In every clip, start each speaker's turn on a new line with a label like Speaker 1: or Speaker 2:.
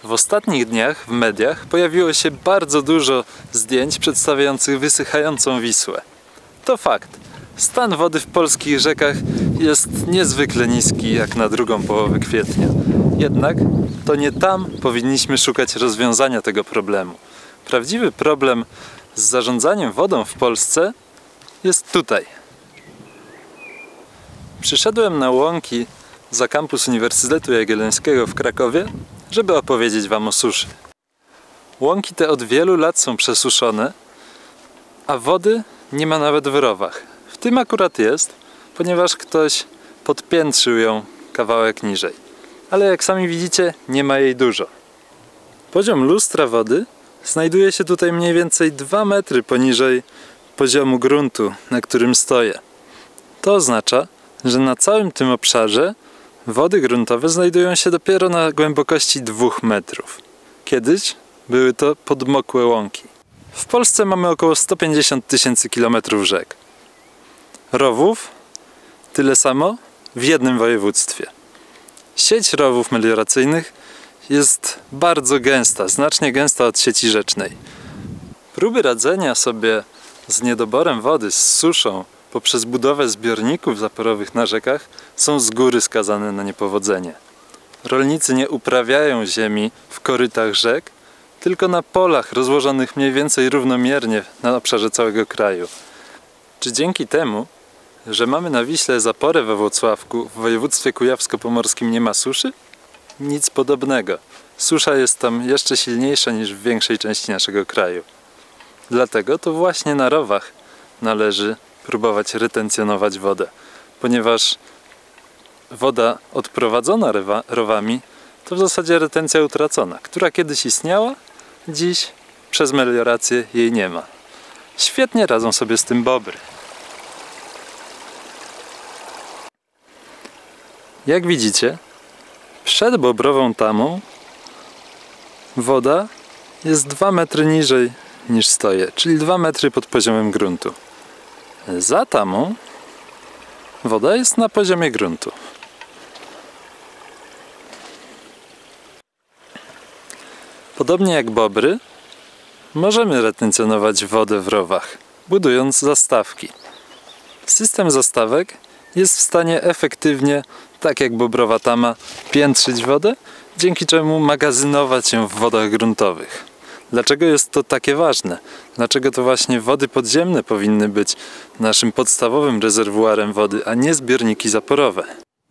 Speaker 1: W ostatnich dniach w mediach pojawiło się bardzo dużo zdjęć przedstawiających wysychającą Wisłę. To fakt. Stan wody w polskich rzekach jest niezwykle niski jak na drugą połowę kwietnia. Jednak to nie tam powinniśmy szukać rozwiązania tego problemu. Prawdziwy problem z zarządzaniem wodą w Polsce jest tutaj. Przyszedłem na łąki za kampus Uniwersytetu Jagiellońskiego w Krakowie, żeby opowiedzieć wam o suszy. Łąki te od wielu lat są przesuszone, a wody nie ma nawet w rowach. W tym akurat jest, ponieważ ktoś podpiętrzył ją kawałek niżej. Ale jak sami widzicie, nie ma jej dużo. Poziom lustra wody znajduje się tutaj mniej więcej 2 metry poniżej poziomu gruntu, na którym stoję. To oznacza, że na całym tym obszarze wody gruntowe znajdują się dopiero na głębokości 2 metrów. Kiedyś były to podmokłe łąki. W Polsce mamy około 150 000 kilometrów rzek. Rowów tyle samo w jednym województwie. Sieć rowów melioracyjnych jest bardzo gęsta, znacznie gęsta od sieci rzecznej. Próby radzenia sobie z niedoborem wody, z suszą poprzez budowę zbiorników zaporowych na rzekach są z góry skazane na niepowodzenie. Rolnicy nie uprawiają ziemi w korytach rzek, tylko na polach rozłożonych mniej więcej równomiernie na obszarze całego kraju. Czy dzięki temu, że mamy na Wiśle zaporę we Włocławku, w województwie kujawsko-pomorskim nie ma suszy? Nic podobnego. Susza jest tam jeszcze silniejsza niż w większej części naszego kraju. Dlatego to właśnie na rowach należy próbować retencjonować wodę, ponieważ woda odprowadzona rowami to w zasadzie retencja utracona, która kiedyś istniała, dziś przez meliorację jej nie ma. Świetnie radzą sobie z tym bobry. Jak widzicie, przed bobrową tamą woda jest 2 metry niżej niż stoję, czyli 2 metry pod poziomem gruntu. Za tamą woda jest na poziomie gruntu. Podobnie jak bobry, możemy retencjonować wodę w rowach, budując zastawki. System zastawek jest w stanie efektywnie, tak jak bobrowa tama, piętrzyć wodę, dzięki czemu magazynować ją w wodach gruntowych. Dlaczego jest to takie ważne? Dlaczego to właśnie wody podziemne powinny być naszym podstawowym rezerwuarem wody, a nie zbiorniki zaporowe?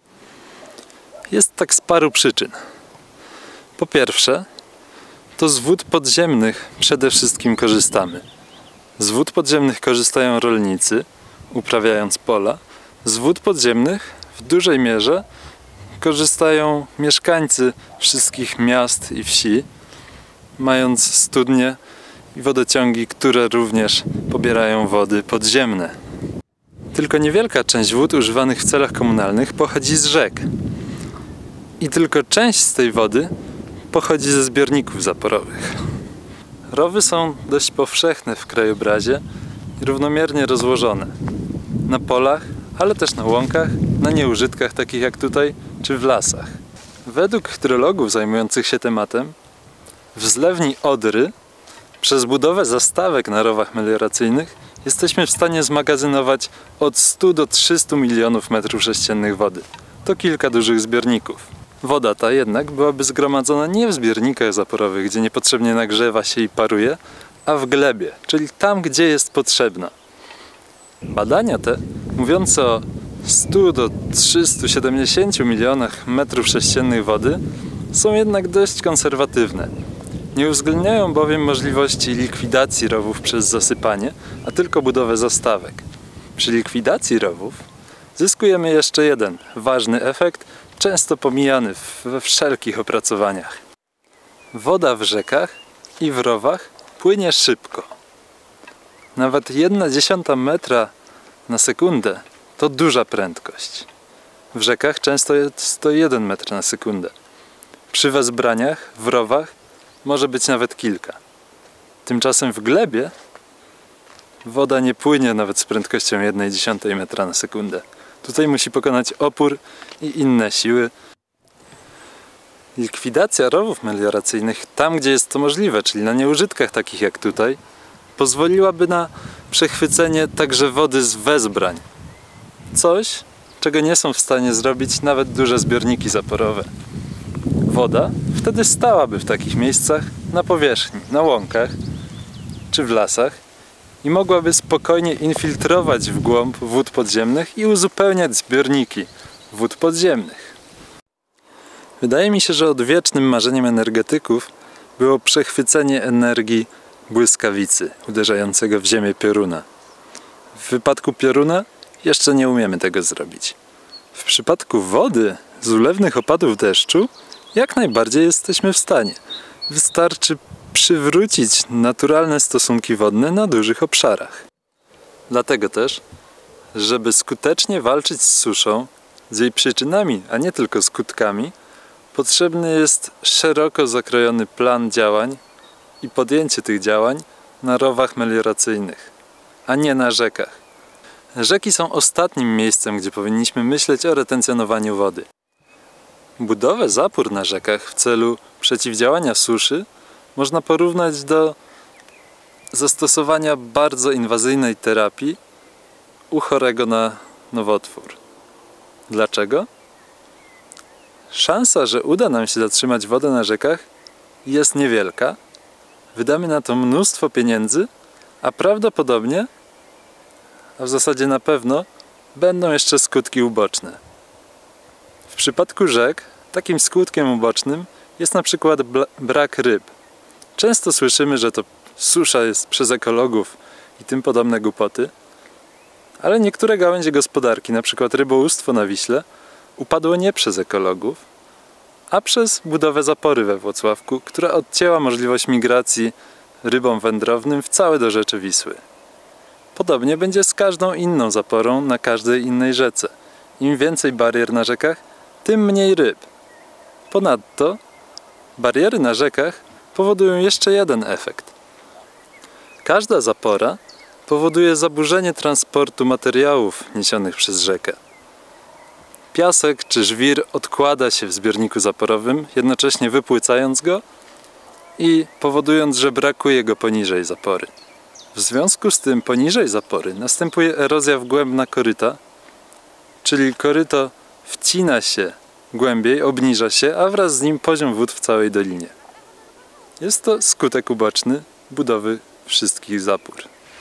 Speaker 1: Jest tak z paru przyczyn. Po pierwsze, to z wód podziemnych przede wszystkim korzystamy. Z wód podziemnych korzystają rolnicy, uprawiając pola. Z wód podziemnych w dużej mierze korzystają mieszkańcy wszystkich miast i wsi, mając studnie i wodociągi, które również pobierają wody podziemne. Tylko niewielka część wód używanych w celach komunalnych pochodzi z rzek. I tylko część z tej wody pochodzi ze zbiorników zaporowych. Rowy są dość powszechne w krajobrazie i równomiernie rozłożone. Na polach, ale też na łąkach, na nieużytkach takich jak tutaj, czy w lasach. Według hydrologów zajmujących się tematem, w zlewni Odry przez budowę zastawek na rowach melioracyjnych jesteśmy w stanie zmagazynować od 100 do 300 milionów metrów sześciennych wody. To kilka dużych zbiorników. Woda ta jednak byłaby zgromadzona nie w zbiornikach zaporowych, gdzie niepotrzebnie nagrzewa się i paruje, a w glebie, czyli tam, gdzie jest potrzebna. Badania te, mówiące o 100 do 370 milionach metrów sześciennych wody, są jednak dość konserwatywne. Nie uwzględniają bowiem możliwości likwidacji rowów przez zasypanie, a tylko budowę zastawek. Przy likwidacji rowów zyskujemy jeszcze jeden ważny efekt, często pomijany we wszelkich opracowaniach. Woda w rzekach i w rowach płynie szybko. Nawet 1/10 metra na sekundę to duża prędkość. W rzekach często jest to 1 metr na sekundę. Przy wezbraniach w rowach może być nawet kilka. Tymczasem w glebie woda nie płynie nawet z prędkością 1/10 metra na sekundę. Tutaj musi pokonać opór i inne siły. Likwidacja rowów melioracyjnych tam, gdzie jest to możliwe, czyli na nieużytkach takich jak tutaj, pozwoliłaby na przechwycenie także wody z wezbrań. Coś, czego nie są w stanie zrobić nawet duże zbiorniki zaporowe. Woda wtedy stałaby w takich miejscach na powierzchni, na łąkach czy w lasach i mogłaby spokojnie infiltrować w głąb wód podziemnych i uzupełniać zbiorniki wód podziemnych. Wydaje mi się, że odwiecznym marzeniem energetyków było przechwycenie energii błyskawicy uderzającego w ziemię pioruna. W wypadku pioruna jeszcze nie umiemy tego zrobić. W przypadku wody z ulewnych opadów deszczu jak najbardziej jesteśmy w stanie. Wystarczy przywrócić naturalne stosunki wodne na dużych obszarach. Dlatego też, żeby skutecznie walczyć z suszą, z jej przyczynami, a nie tylko skutkami, potrzebny jest szeroko zakrojony plan działań i podjęcie tych działań na rowach melioracyjnych, a nie na rzekach. Rzeki są ostatnim miejscem, gdzie powinniśmy myśleć o retencjonowaniu wody. Budowę zapór na rzekach w celu przeciwdziałania suszy można porównać do zastosowania bardzo inwazyjnej terapii u chorego na nowotwór. Dlaczego? Szansa, że uda nam się zatrzymać wodę na rzekach jest niewielka. Wydamy na to mnóstwo pieniędzy, a prawdopodobnie, a w zasadzie na pewno, będą jeszcze skutki uboczne. W przypadku rzek takim skutkiem ubocznym jest na przykład brak ryb. Często słyszymy, że to susza jest przez ekologów i tym podobne głupoty, ale niektóre gałęzie gospodarki, na przykład rybołówstwo na Wiśle, upadło nie przez ekologów, a przez budowę zapory we Włocławku, która odcięła możliwość migracji rybom wędrownym w całe dorzecze Wisły. Podobnie będzie z każdą inną zaporą na każdej innej rzece. Im więcej barier na rzekach, tym mniej ryb. Ponadto bariery na rzekach powodują jeszcze jeden efekt. Każda zapora powoduje zaburzenie transportu materiałów niesionych przez rzekę. Piasek czy żwir odkłada się w zbiorniku zaporowym, jednocześnie wypłycając go i powodując, że brakuje go poniżej zapory. W związku z tym poniżej zapory następuje erozja wgłębna koryta, czyli koryto wcina się głębiej, obniża się, a wraz z nim poziom wód w całej dolinie. Jest to skutek uboczny budowy wszystkich zapór.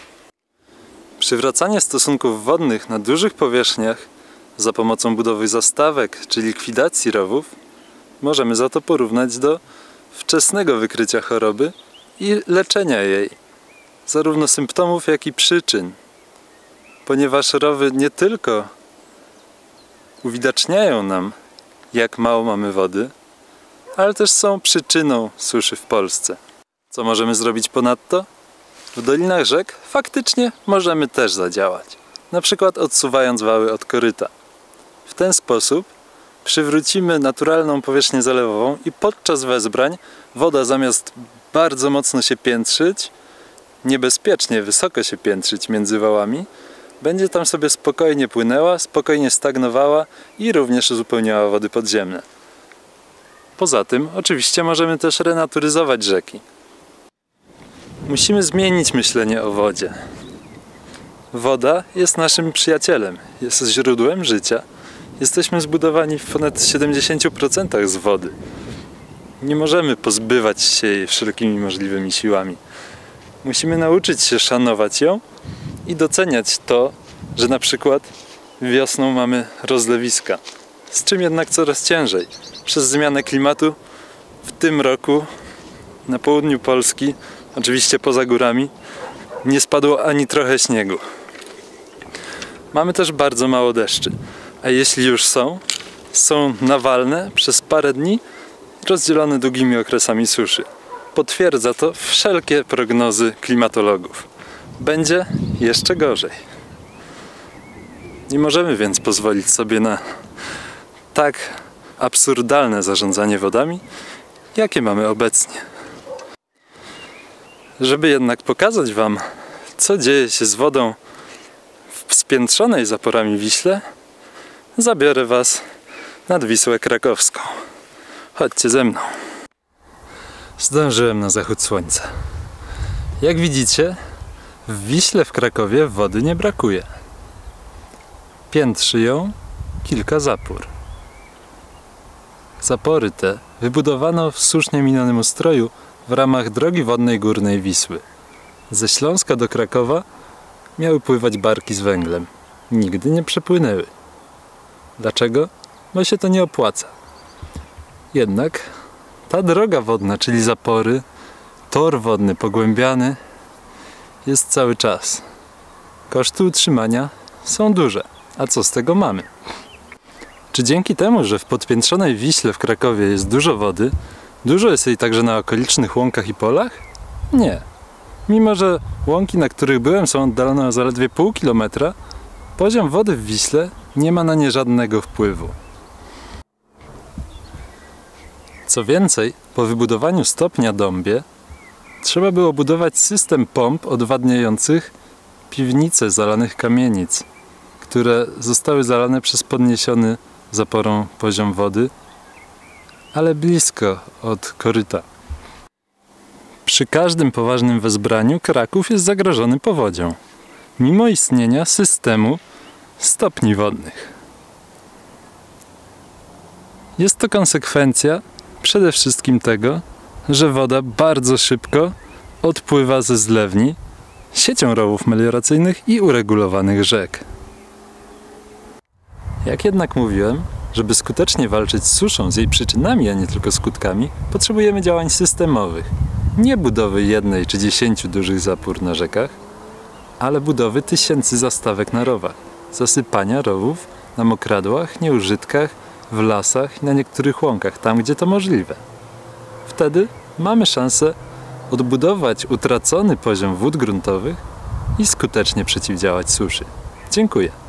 Speaker 1: Przywracanie stosunków wodnych na dużych powierzchniach za pomocą budowy zastawek czy likwidacji rowów możemy za to porównać do wczesnego wykrycia choroby i leczenia jej, zarówno symptomów, jak i przyczyn, ponieważ rowy nie tylko uwidaczniają nam, jak mało mamy wody, ale też są przyczyną suszy w Polsce. Co możemy zrobić ponadto? W dolinach rzek faktycznie możemy też zadziałać, na przykład odsuwając wały od koryta. W ten sposób przywrócimy naturalną powierzchnię zalewową i podczas wezbrań woda zamiast bardzo mocno się piętrzyć, niebezpiecznie wysoko się piętrzyć między wałami, będzie tam sobie spokojnie płynęła, spokojnie stagnowała i również uzupełniała wody podziemne. Poza tym oczywiście możemy też renaturyzować rzeki. Musimy zmienić myślenie o wodzie. Woda jest naszym przyjacielem, jest źródłem życia. Jesteśmy zbudowani w ponad 70% z wody. Nie możemy pozbywać się jej wszelkimi możliwymi siłami. Musimy nauczyć się szanować ją i doceniać to, że na przykład wiosną mamy rozlewiska, z czym jednak coraz ciężej. Przez zmianę klimatu w tym roku na południu Polski, oczywiście poza górami, nie spadło ani trochę śniegu. Mamy też bardzo mało deszczy, a jeśli już są nawalne przez parę dni, rozdzielone długimi okresami suszy. Potwierdza to wszelkie prognozy klimatologów. Będzie jeszcze gorzej. Nie możemy więc pozwolić sobie na tak absurdalne zarządzanie wodami, jakie mamy obecnie. Żeby jednak pokazać Wam, co dzieje się z wodą w spiętrzonej zaporami Wiśle, zabiorę Was nad Wisłę Krakowską. Chodźcie ze mną. Zdążyłem na zachód słońca. Jak widzicie, w Wiśle w Krakowie wody nie brakuje. Piętrzy ją kilka zapór. Zapory te wybudowano w słusznie minionym ustroju w ramach drogi wodnej górnej Wisły. Ze Śląska do Krakowa miały pływać barki z węglem. Nigdy nie przepłynęły. Dlaczego? Bo się to nie opłaca. Jednak ta droga wodna, czyli zapory, tor wodny pogłębiany jest cały czas. Koszty utrzymania są duże. A co z tego mamy? Czy dzięki temu, że w podpiętrzonej Wiśle w Krakowie jest dużo wody, dużo jest jej także na okolicznych łąkach i polach? Nie. Mimo że łąki, na których byłem, są oddalone o zaledwie pół kilometra, poziom wody w Wiśle nie ma na nie żadnego wpływu. Co więcej, po wybudowaniu stopnia Dąbie trzeba było budować system pomp odwadniających piwnice zalanych kamienic, które zostały zalane przez podniesiony zaporą poziom wody, ale blisko od koryta. Przy każdym poważnym wezbraniu Kraków jest zagrożony powodzią, mimo istnienia systemu stopni wodnych. Jest to konsekwencja przede wszystkim tego, że woda bardzo szybko odpływa ze zlewni siecią rowów melioracyjnych i uregulowanych rzek. Jak jednak mówiłem, żeby skutecznie walczyć z suszą, z jej przyczynami, a nie tylko skutkami, potrzebujemy działań systemowych. Nie budowy 1 czy 10 dużych zapór na rzekach, ale budowy tysięcy zastawek na rowach, zasypania rowów na mokradłach, nieużytkach, w lasach i na niektórych łąkach, tam gdzie to możliwe. Wtedy mamy szansę odbudować utracony poziom wód gruntowych i skutecznie przeciwdziałać suszy. Dziękuję.